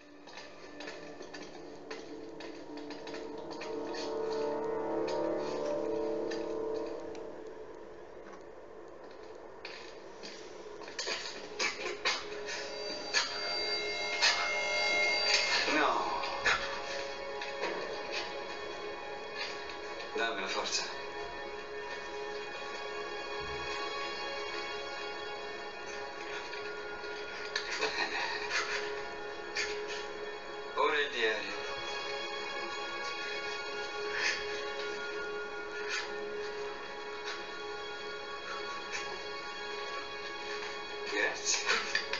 No. Dammi la forza. Bene. Ora il diario. Grazie.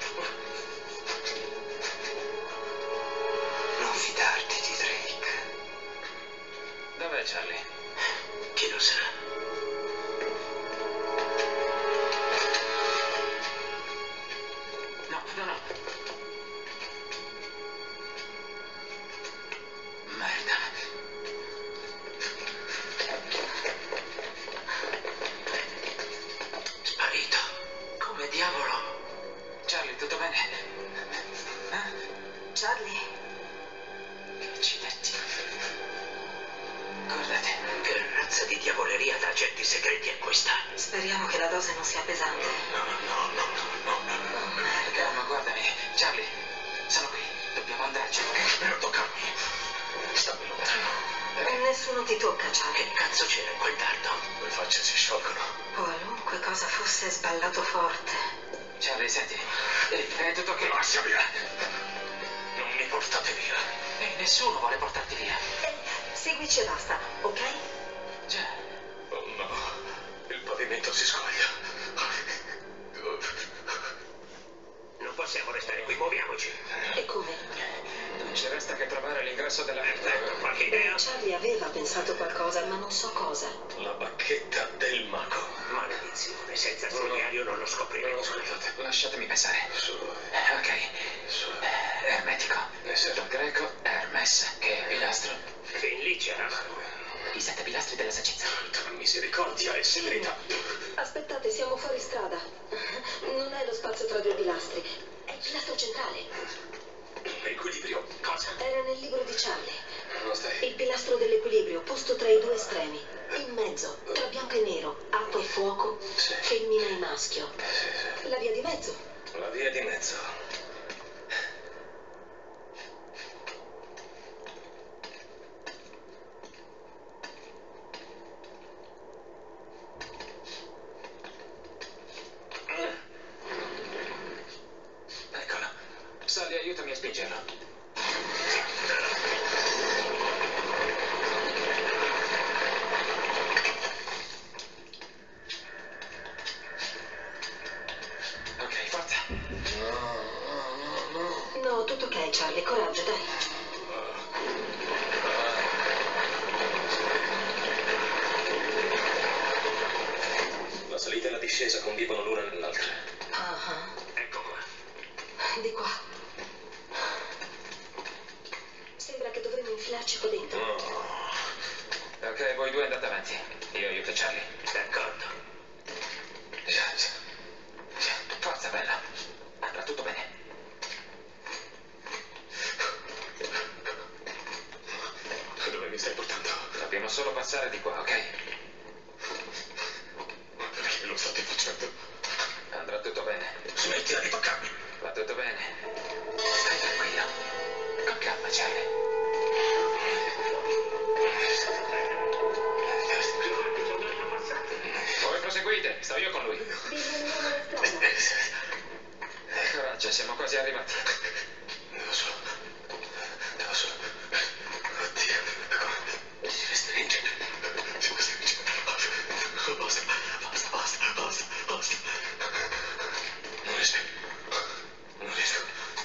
Non fidarti di Drake. Dov'è Charlie? Chi lo sa? No, no, no. Merda. Sparito. Come diavolo? Charlie, tutto bene? Charlie? Che accidenti. Guardate, che razza di diavoleria da agenti segreti è questa? Speriamo che la dose non sia pesante. No. Oh, merda. Calma, guardami. Charlie, sono qui. Dobbiamo andarci, ok? Non toccarmi. Stammi lontano. Nessuno ti tocca, Charlie. Che cazzo c'era in quel dardo? Le facce si sciolgono. Qualunque cosa fosse è sballato forte. Charlie, senti. È tutto ok? Lascia via. Non mi portate via. Nessuno vuole portarti via. Seguici e basta, ok? Già. Oh no. Il pavimento si scoglie. Non possiamo restare qui, muoviamoci. E come? Non ci resta che trovare l'ingresso della merda. Qualche idea? Charlie aveva pensato qualcosa, ma non so cosa. La bacchetta del mago. Maledizione, senza il suo diario non lo scopriremo. Scusate, lasciatemi pensare. Su. Ok. Su. Ermetico. Sì. Dal greco Hermes, che è pilastro. Fin lì c'era. I 7 pilastri della saggezza. Tra misericordia e severità. Aspettate, siamo fuori strada. Non è lo spazio tra due pilastri, è il pilastro centrale. Equilibrio. Cosa? Era nel libro di Charlie. Non stai. Il pilastro dell'equilibrio, posto tra i due estremi. In mezzo, tra bianco e nero, atto e fuoco, Sì. femmina e maschio. Sì. La via di mezzo. La via di mezzo. Eccola. Sally, aiutami a spingerlo. Ok, forza. No, tutto ok, Charlie, coraggio, dai. La salita e la discesa convivono l'una nell'altra. Ah, Ecco qua. di qua. Sembra che dovremmo infilarci qua dentro. Ok, voi due andate avanti. Io aiuto Charlie. D'accordo. Forza, bella. Andrà tutto bene. Dove mi stai portando? Dobbiamo solo passare di qua, ok? Ma perché lo state facendo? Andrà tutto bene. Smettila di toccarmi. Va tutto bene. Stai tranquillo. Con calma, Charlie. Voi proseguite, sto io con lui. Coraggio, siamo quasi arrivati. Devo solo. Oddio, come si restringe. Basta. Non riesco. Non riesco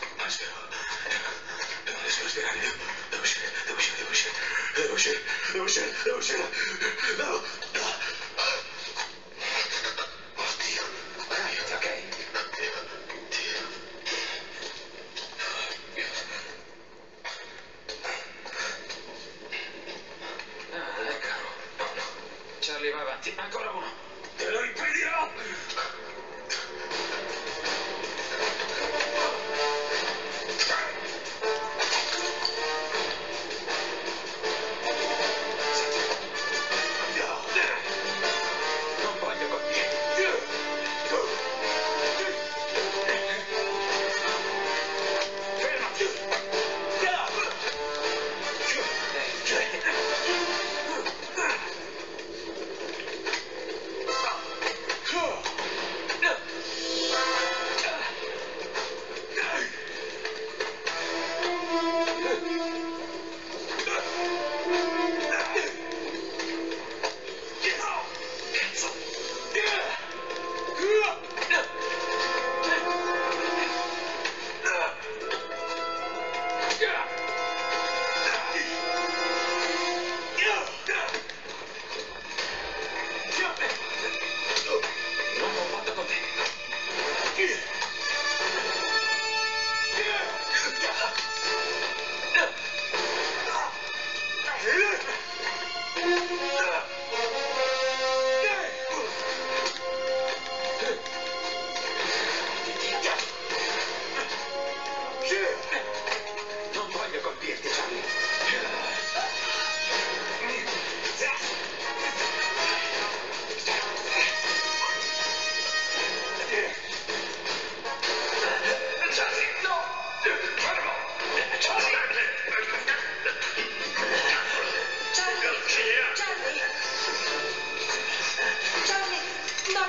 a respirare. Devo uscire. No. Oddio. Aiuti, ok? Ah, ecco. No. Charlie, va avanti. Ancora uno. Te lo impedirò!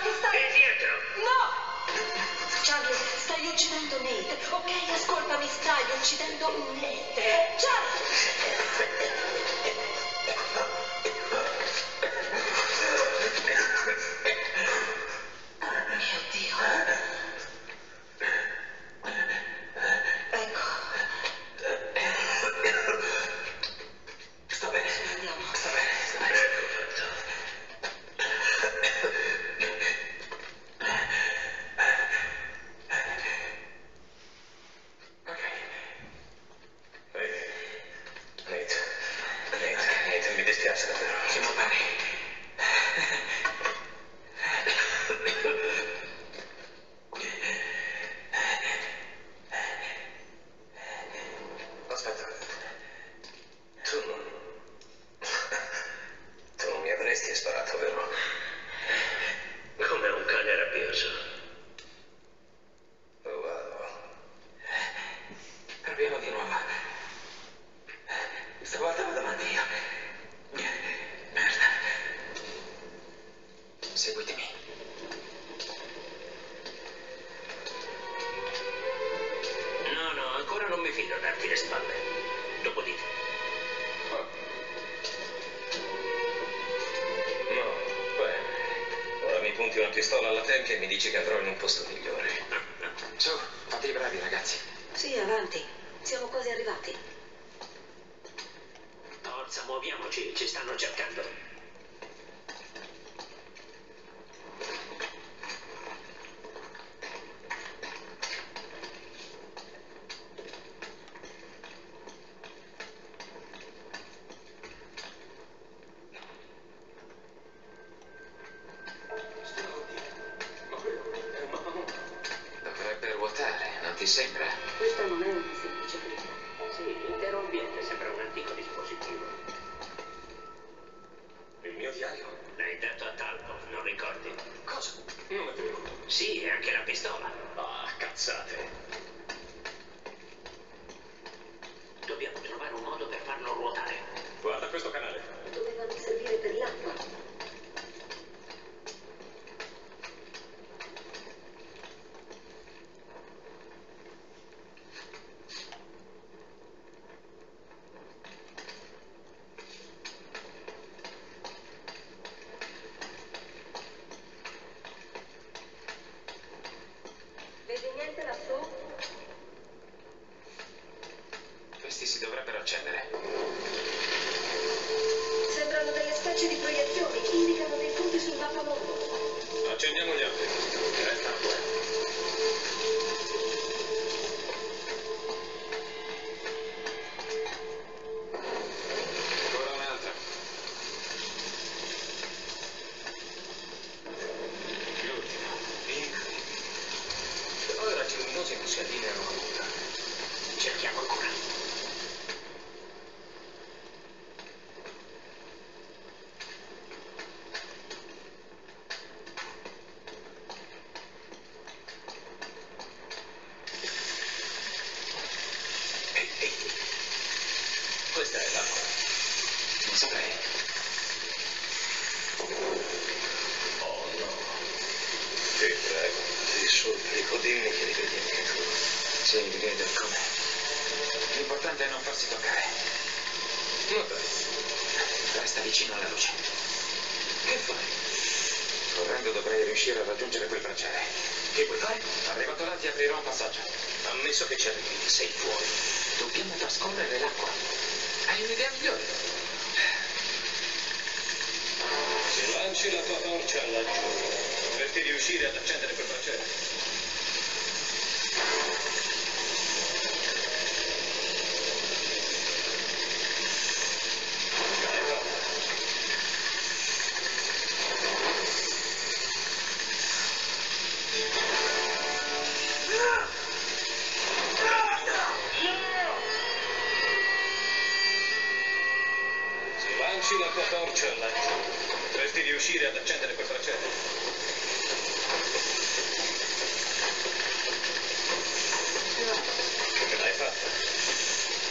che stai... E dietro! No! Charlie, stai uccidendo Nate. Ok, ascoltami, stai uccidendo Nate. Charlie! Mio Dio. Ecco. Sta bene. Andiamo. Sta bene, sta bene. Ok. Nate, mi dispiace davvero. Siamo pari. Aspetta. Tu non... Tu non mi avresti sparato, vero? Come un cane rabbioso. Oh, wow. Proviamo di nuovo. Stavolta vado avanti io. Merda. Seguitemi. No, ancora non mi fido darti le spalle. Dopo dite. No, beh. Ora mi punti una pistola alla tempia e mi dici che andrò in un posto migliore. Su, fate i bravi, ragazzi. Sì, avanti. Siamo quasi arrivati. Forza, muoviamoci, ci stanno cercando. Ma quello è un mappamondo. Dovrebbe ruotare, non ti sembra? Questa non è una semplice briga. Sì, l'intero ambiente sembra un antico dispositivo. Il mio diario? L'hai dato a Talbot, non ricordi? Cosa? Non è vero. Sì, e anche la pistola. Ah, cazzate. Dobbiamo trovare un modo per farlo ruotare. Guarda questo canale. Dovevano servire per l'acqua. Vedi niente lassù? Questi si dovrebbero accendere. Sembrano delle specie di proiezioni. Indicano dei punti sul mappamondo. Accendiamo gli altri. Restano due. Ancora un'altra. L'ultima. Incredibile. Però i raggi luminosi non si allineano a nulla. Cerchiamo ancora. Ehi. Questa è l'acqua. Non saprei. Oh no. Ti prego, ti supplico, dimmi che li vedi anche tu. Sì, li vedo come. L'importante è non farsi toccare. Ma dai, Resta vicino alla luce. che fai? Correndo dovrei riuscire a raggiungere quel braciere. Che vuoi fare? Arrivato là ti aprirò un passaggio. Ammesso che ci arrivi, sei fuori. Dobbiamo trascorrere l'acqua. Hai un'idea migliore? Se lanci la tua torcia laggiù, dovresti riuscire ad accendere quel braciere. L'hai fatta. Se lanci la tua torcia laggiù, dovresti riuscire ad accendere quel braciere. L'hai fatta.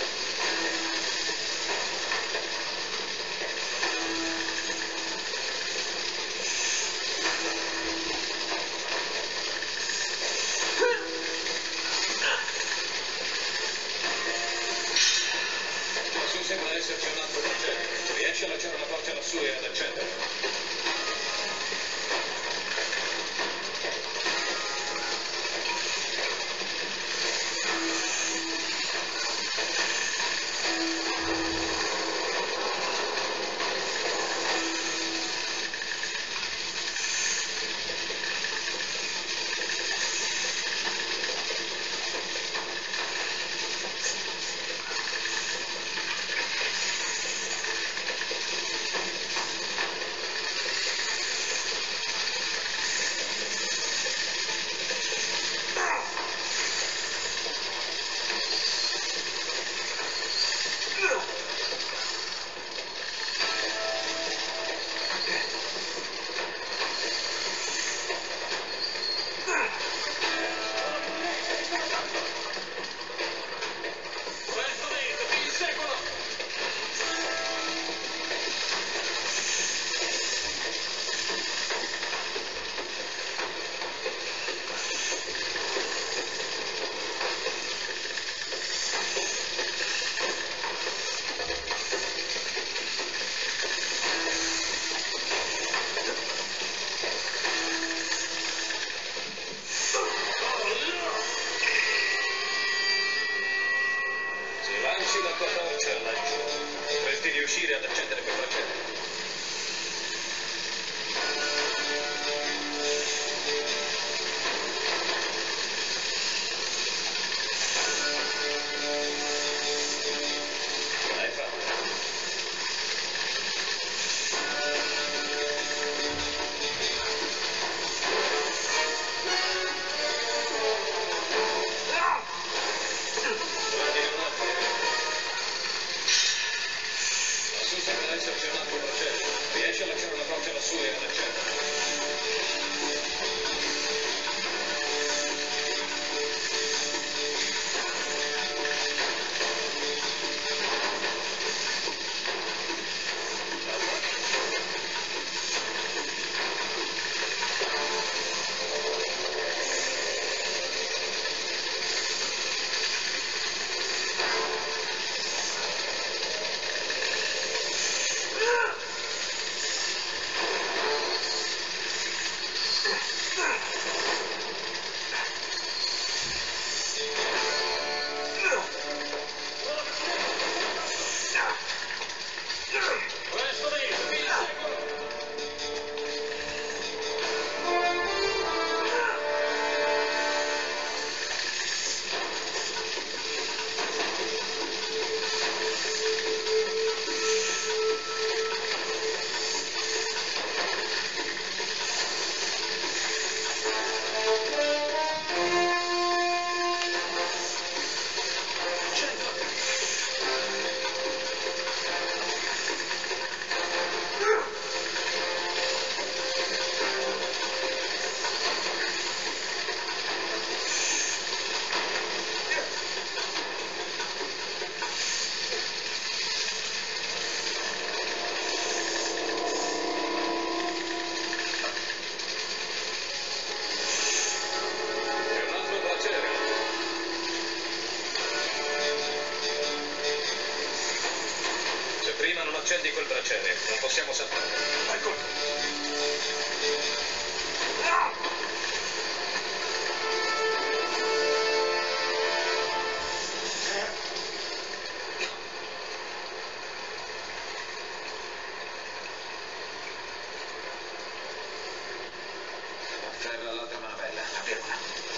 Ferro all'altra manovella, apriamola.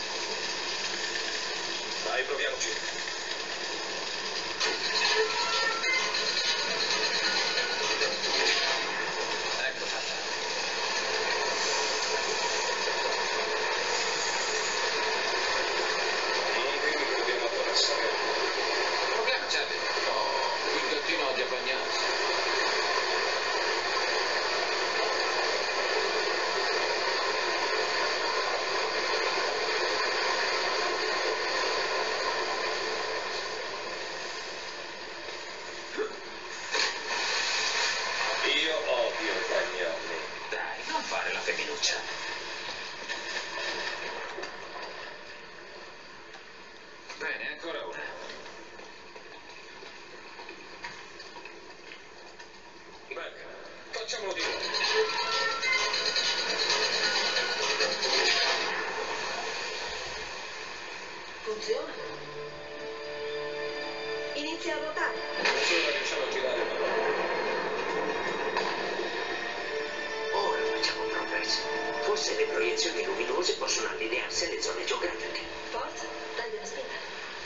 Dai, proviamoci. Ecco fatta. Non dimmi che dobbiamo attraversare. Problema, Charlie. Oh, il gattino odia bagnarsi. Io odio bagnarmi. Dai, non fare la femminuccia. Bene, ancora una. Bene, facciamolo di nuovo. Funziona. Inizia a ruotare. Se ora riusciamo a girare una Ora facciamo progresso. Forse le proiezioni luminose possono allinearsi alle zone geografiche. Forza, prendi una spinta.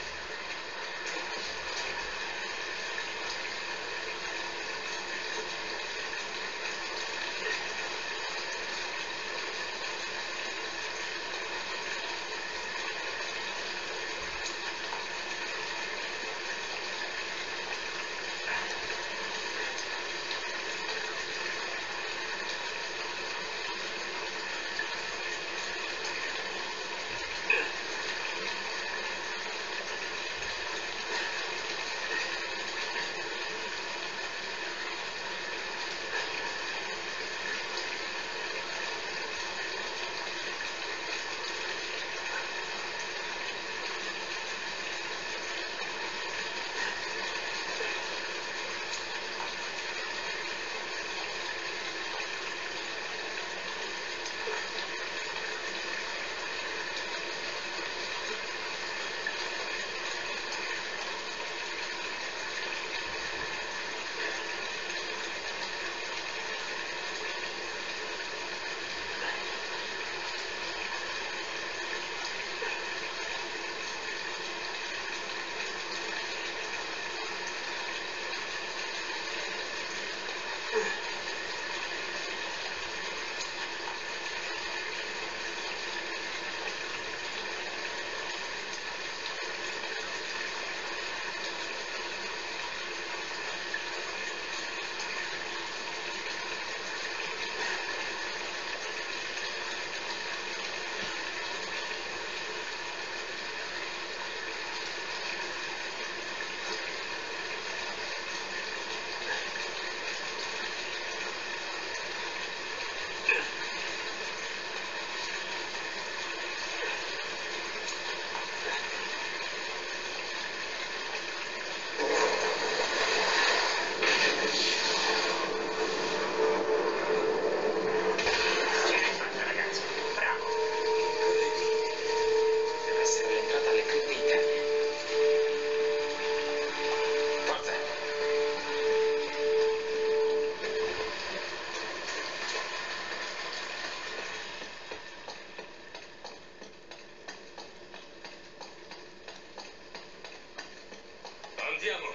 Andiamo!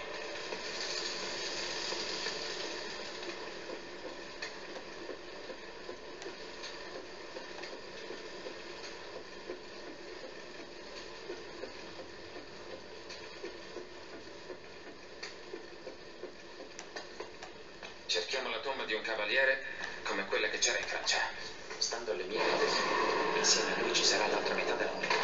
Cerchiamo la tomba di un cavaliere come quella che c'era in Francia. Stando alle mie idee, insieme a lui ci sarà l'altra metà della metà.